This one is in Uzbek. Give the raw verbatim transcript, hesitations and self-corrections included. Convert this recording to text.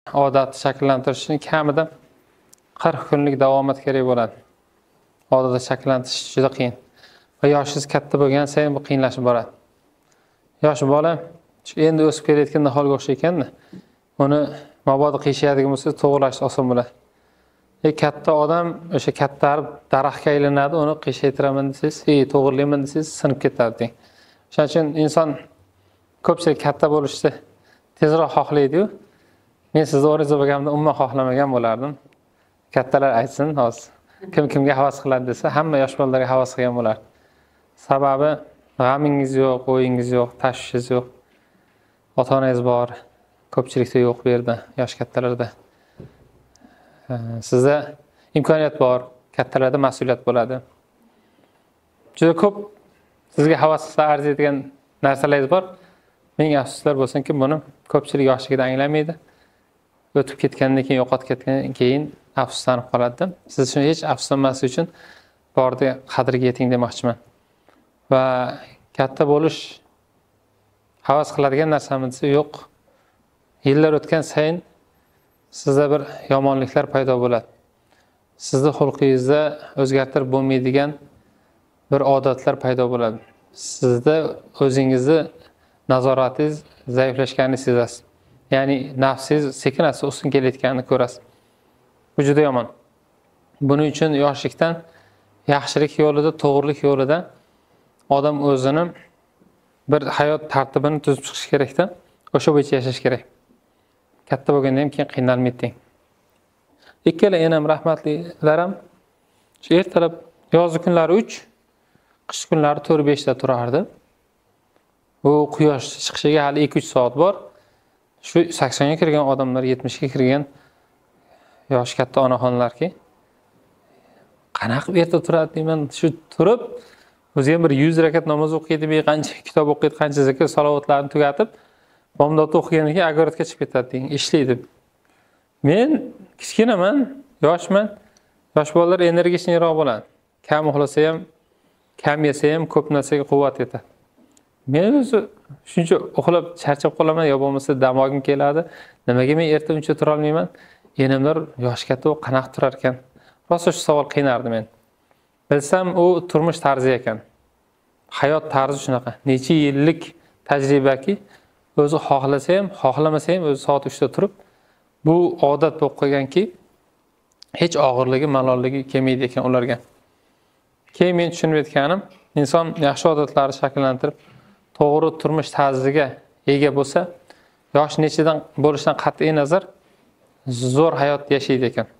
odat shakllantirish uchun kamida qirq kunlik davomat kerak bo'ladi. Odatda shakllantirish juda qiyin. Va yoshingiz katta bo'lgan sayin bu qiyinlashib boradi. Yosh bola endi o'sib kelayotgan niholga o'xshayotganda, uni mabodo qiyshaydigan bo'lsa, to'g'rilash oson bo'ladi. E katta odam o'sha katta daraxtga aylanadi, uni qiyshaytiraman desangiz, "Ey, to'g'rilayman" desangiz, sinib ketadi. Shuning uchun inson ko'pchilik katta bo'lishni tezroq xohlaydi-yu. Men sizni o'ringiz bo'lganimda umuman xohlamagan bo'lardim. Kattalar aytsin, hozir kim kimga havas qiladi desa, hamma yosh bolalarga havas qilgan bo'lar. Sababi g'amingiz yo'q, o'yingiz yo'q, tashvishingiz yo'q. Ota-onangiz bor, ko'pchilikda yo'q bu yerda, yosh kattalarda. Sizda imkoniyat bor, kattalarda mas'uliyat bo'ladi. Juda ko'p sizga havas qilsa arziydigan narsalaringiz bor. Ming afsuslar bo'lsinki, buni ko'pchilik yoshligida anglamaydi. O'tib ketgandan keyin, yo'qotib ketgandan keyin afsuslanib qoladi. Siz uchun hech afsuslanmaslik uchun bordi qadriga yeting demoqchiman. Va katta bo'lish havas qiladigan narsami desa, yo'q. Yillar o'tgan sayin sizda bir yomonliklar paydo bo'ladi. Sizni xulqingizda o'zgartirib bo'lmaydigan bir odatlar paydo bo'ladi. Sizda o'zingizni nazoratingiz zaiflashganini sezasiz. Ya'ni nafsingiz sekin-asta ustun kelayotganini ko'rasiz. Bu juda yomon. Buning uchun yoshlikdan yaxshilik yo'lida, to'g'rilik yo'lida odam o'zini bir hayot tartibini tuzib chiqish kerak-da, o'sha bo'yicha yashash kerak. Katta bo'lgandan ham keyin qiynalmaydi. Ikkala enam rahmatlilar ham shu ertalab yozgi kunlari uch, qish kunlari to'rt besh ta turardi. Bu quyosh chiqishiga hali ikki uch soat bor. Shu saksonga kirgan odamlar, yetmishga kirgan yosh katta onaxonlarki, qanaqa erta turadi deyman, shu turib o'zi ham bir yuz rakat namoz o'qiydi, qancha kitob o'qiydi, qancha zikr salovotlarni tugatib, bomdodda o'qigandan keyin agoratga chiqib ketadi deng, ishlaydi. Men kichkinaman, yoshman. Yosh bolalar energichniroq bo'ladi. Kam uxlasa ham, kam yesa ham ko'p narsaga quvvat yetadi. Men o'zi shuncha uxlab charchab qolaman, yo bo'lmasa damogim keladi. Nimaga men erta uncha tura olmayman? Enamlar yosh katta u qanaqa turar ekan? Rosa shu savol qiynardi men. Bilsam u turmush tarzi ekan. Hayot tarzi shunaqa. Necha yillik tajribaki, o'zi xohlasa ham, xohlamasa ham o'zi soat uchda turib, bu odat bo'lib qolganki, hech og'irligi, malolligi kelmaydi ekan ularga. Keyin men tushunib yetganim, inson yaxshi odatlarni shakllantirib, to'g'ri turmush tarziga ega bo'lsa, yosh nechidan bo'lishidan qat'iy nazar zo'r hayot yashaydi ekan.